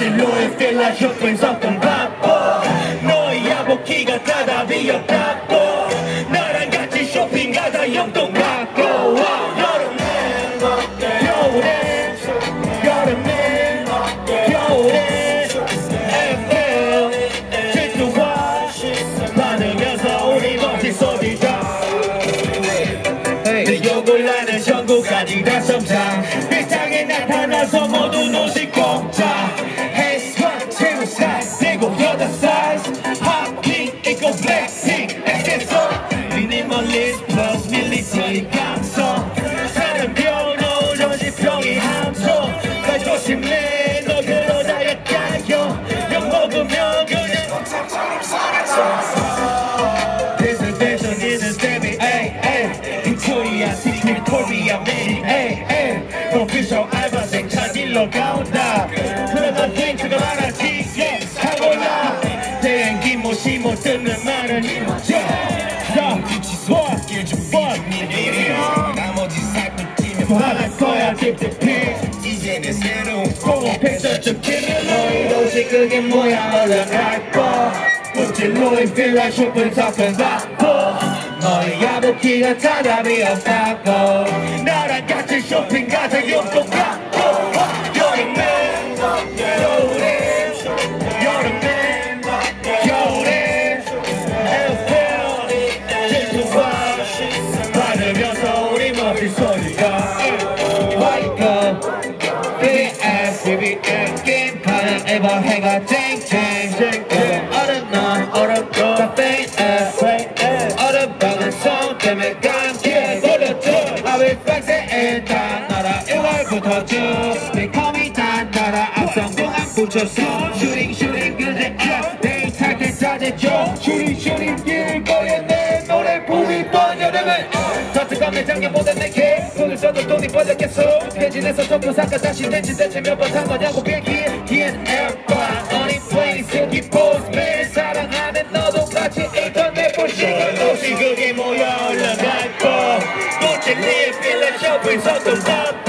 꽃들로의 필라 쇼핑 섞은 바보 너의 야복기가 다 답이었다고 나랑 같이 쇼핑 가자 영동 갖고 여름에 겨울에 여름에 겨울에 FM 질투와 받으면서 우리 멋진 소리가 내 욕을 나는 전국까지 다 성장 일상에 나타나서 모두 노식 공짜 헤이스와 제로 사이즈 7, 8사이즈 핫핑 있고 블랙핑 엑세서 미니멀리스트 플러스 밀리터리 감성 사는 변호 전시평이 함성 날 조심해 너 그러다 약간요 욕 먹으면 그냥 Presentation is Debbie Victoria Secret Korea Milli Official 알바생 찾으러 가온다 그러다 땡크가 많았지 하고나 대행기 못이 못 듣는 말은 나머지 살도 뛰면 화날 거야 딥딥히 이제는 새로운 공업 패션좀 키면 너희 도시 그게 뭐야 얼른 갈거 꽃질로의 필라 쇼핑 섞은 바보 너의 야복기가 다 답이 없다고 나랑 같이 쇼핑 가자 용돈 갖고 여름에 겨울에 여름에 겨울에 질투와 받으면서 우리 멋진 소리가 와이거 BS BBM 게임판을 에버 해가 쨍쨍 얼음도 카페인 얼음방은 손 때문에 감기에 걸렸죠 아위 빡세에 다 나라 1월부터 쭉 매콤이 다 나라 앞선 공항 붙여서 슈링 그제 내일 탈때 짜제죠 슈링 길거리에 내 노래 붐이 번 여름은 더 뜨거운 매장년보다 내게 돈을 써도 돈이 벌렸겠어 대진에서 전부 사까 다시 대체 몇 번 탄 거냐고 비행기 기엔 에어팟 어린 플레이스 기포스맨 사랑하는 너도 같이 인터넷 볼 시간 도시 그게 모여 올라갈 거 꽃이 립 필라 쇼핑 섞은 밥